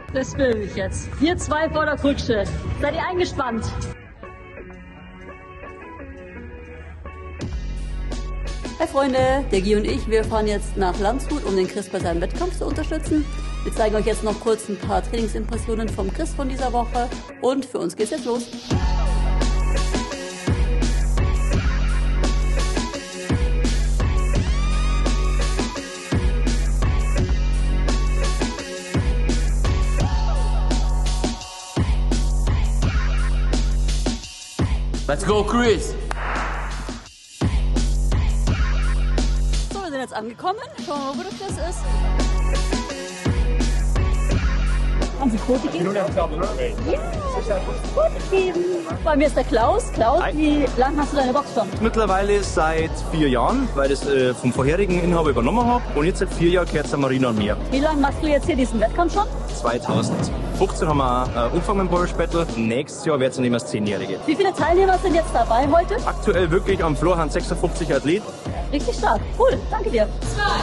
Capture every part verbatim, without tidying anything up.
Das will ich jetzt. Wir zwei vor der Kutsche. Seid ihr eingespannt? Hi Freunde, der Guy und ich, wir fahren jetzt nach Landshut, um den Chris bei seinem Wettkampf zu unterstützen. Wir zeigen euch jetzt noch kurz ein paar Trainingsimpressionen vom Chris von dieser Woche und für uns geht's jetzt los. Let's go, Chris! So, wir sind jetzt angekommen. Schauen wir mal, wo der Chris ist. Haben Sie Quote gegeben? Ja, Quote gegeben. Bei mir ist der Klaus. Klaus, Hi. Wie lange hast du deine Box schon? Mittlerweile seit vier Jahren, weil ich das äh, vom vorherigen Inhaber übernommen habe. Und jetzt seit vier Jahren gehört es Marina an mir. Wie lange machst du jetzt hier diesen Wettkampf schon? zweitausendfünfzehn haben wir äh, Umfang mit Polish Battle. Nächstes Jahr wird es dann eben das Zehnjährige. Wie viele Teilnehmer sind jetzt dabei heute? Aktuell wirklich am Floor haben sechsundfünfzig Athleten. Richtig stark. Cool, danke dir.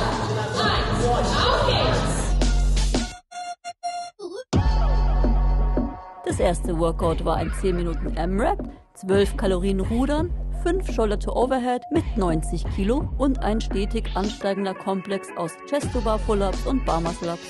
Das erste Workout war ein zehn Minuten M-Rap, zwölf Kalorien Rudern, fünf Shoulder to Overhead mit neunzig Kilo und ein stetig ansteigender Komplex aus Chest to Bar Pull-Ups und Bar Muscle Ups.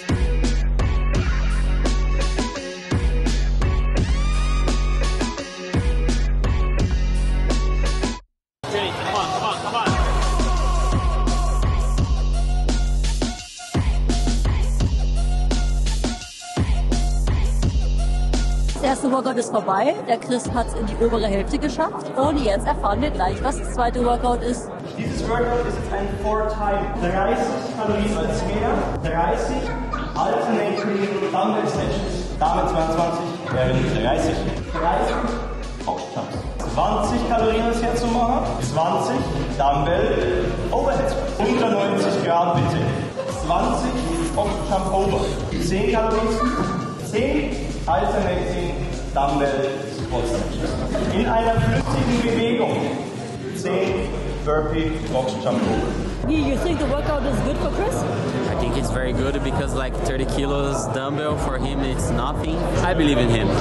Das erste Workout ist vorbei. Der Chris hat es in die obere Hälfte geschafft. Und jetzt erfahren wir gleich, was das zweite Workout ist. Dieses Workout ist jetzt ein Four-Time. dreißig Kalorien als mehr, dreißig Alternate Dumbbell Snatches. Damit zweiundzwanzig wären dreißig. dreißig Boxjumps. zwanzig Kalorien als Herz zu machen. zwanzig Dumbbell Overhead Squats. Unter neunzig Grad bitte. zwanzig Boxjump Over. zehn Kalorien. zehn Alternating Dumbbell Squats. In einer flüssigen Bewegung. zehn Burpee Box Jump Over. You think the workout is good for Chris? I think it's very good because like thirty kilos dumbbell for him it's nothing. I believe in him.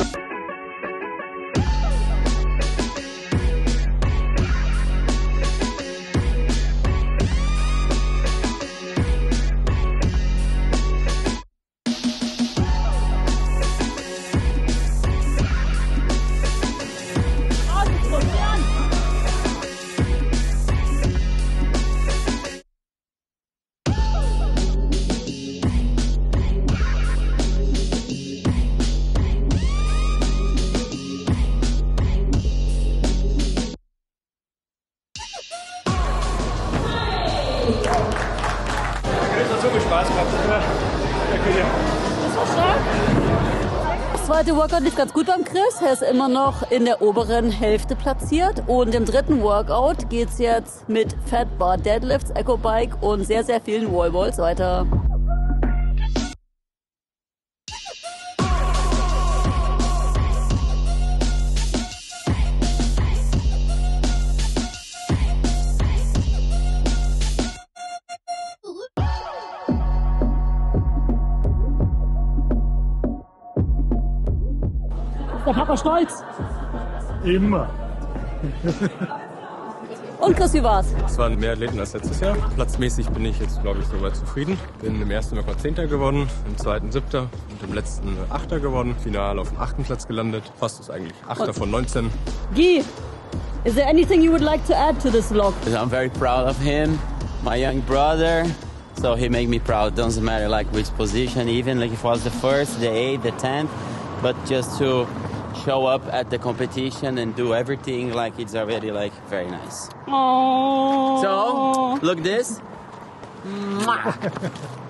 Spaß gehabt, oder? Okay. Das war stark. Das zweite Workout lief ganz gut beim Chris. Er ist immer noch in der oberen Hälfte platziert. Und im dritten Workout geht es jetzt mit Fat Bar Deadlifts, Echo Bike und sehr, sehr vielen Wallballs weiter. Der Papa stolz. Immer. Und Chris, wie war's? Es waren mehr Athleten als letztes Jahr. Platzmäßig bin ich jetzt, glaube ich, soweit zufrieden. Bin im ersten Workout Zehnter geworden, im zweiten Siebter und im letzten Achter geworden. Final auf dem achten Platz gelandet. Fast ist eigentlich Achter von neunzehn. Guy, is there anything you would like to add to this vlog? I'm very proud of him, my young brother. So he made me proud. Doesn't matter like which position, even like if it was the first, the eighth, the tenth, but just to show up at the competition and do everything like it's already like very nice. Oh. So look this. Mwah.